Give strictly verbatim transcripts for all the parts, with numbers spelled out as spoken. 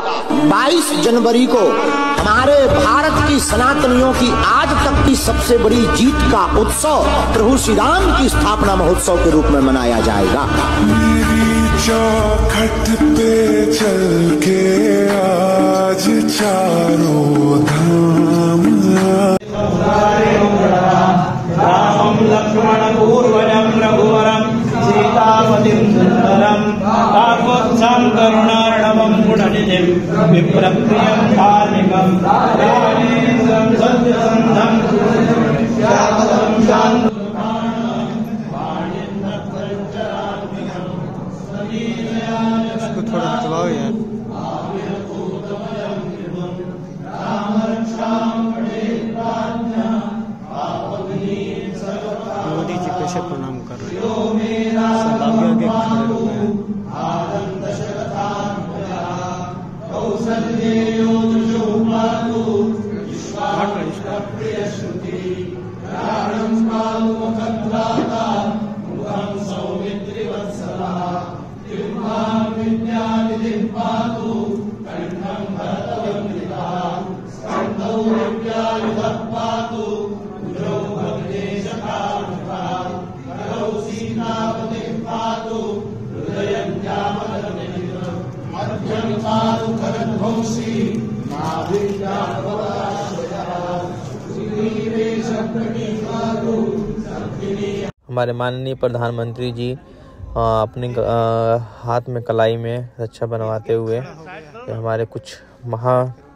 बाईस जनवरी को हमारे भारत की सनातनियों की आज तक की सबसे बड़ी जीत का उत्सव प्रभु श्री राम की स्थापना महोत्सव के रूप में मनाया जाएगा। मेरी चौखट पे चल के आज चारों धाम रामं लक्ष्मण पूर्वजं रघुवरं सीतापतिं सुन्दरं काकोत्सं करुणार्णवं गुणनिधिं विप्रप्रियं कालिकं रामेन्द्रं सत्यसन्धं श्यामलं शान्तं इसको थोड़ा चलाओ यार। मोदी जी कैसे प्रणाम कर रहे हैं, सब आगे आगे खड़े हो गए हैं। हमारे माननीय प्रधानमंत्री जी अपने हाथ में कलाई में रक्षा बनवाते हुए हमारे कुछ महा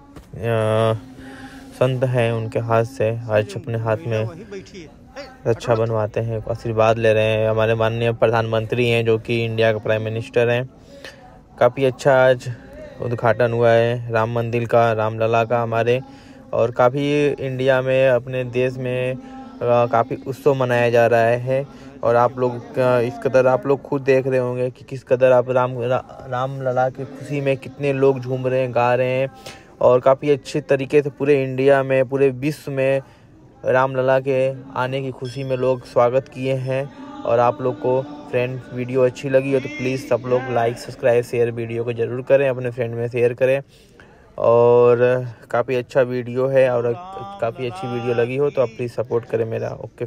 संत हैं उनके हाथ से आज अपने हाथ में रक्षा बनवाते हैं, आशीर्वाद ले रहे हैं। हमारे माननीय प्रधानमंत्री हैं जो कि इंडिया के प्राइम मिनिस्टर हैं। काफ़ी अच्छा आज उद्घाटन हुआ है राम मंदिर का, रामलला का हमारे, और काफ़ी इंडिया में अपने देश में काफ़ी उत्सव मनाया जा रहा है। और आप लोग इस कदर आप लोग खुद देख रहे होंगे कि किस कदर आप राम रा, रामलला की खुशी में कितने लोग झूम रहे हैं, गा रहे हैं, और काफ़ी अच्छे तरीके से पूरे इंडिया में पूरे विश्व में रामलला के आने की खुशी में लोग स्वागत किए हैं। और आप लोग को फ्रेंड वीडियो अच्छी लगी हो तो प्लीज़ सब लोग लाइक सब्सक्राइब शेयर वीडियो को ज़रूर करें, अपने फ्रेंड में शेयर करें। और काफ़ी अच्छा वीडियो है और काफ़ी अच्छी वीडियो लगी हो तो आप प्लीज़ सपोर्ट करें मेरा। Okay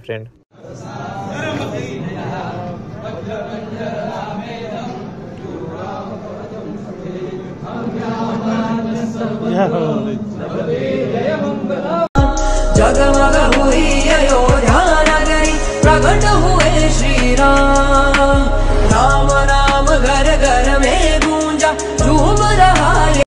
friend.